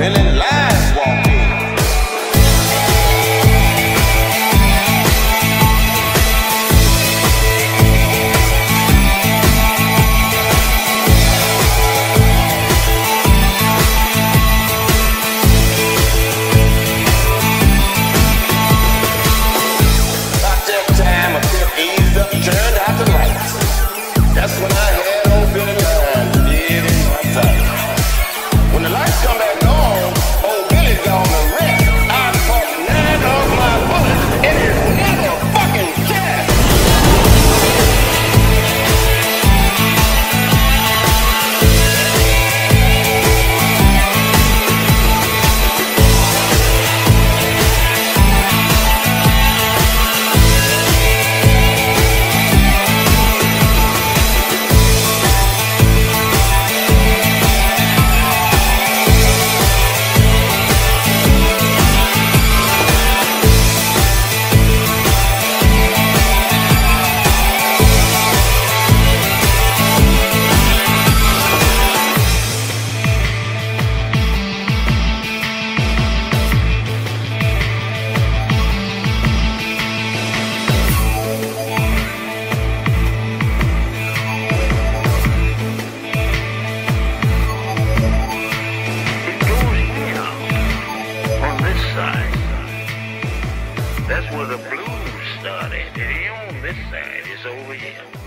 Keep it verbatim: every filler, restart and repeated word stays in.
Billy Lies walked in. Turned out the lights. That's when I had old Billy Lies dead in my sight. When the lights come back on, old Billy's gone to rest. I caught nine of my bullets in his motherfucking chest. That's where the blues started. It ain't on this side, it's over here.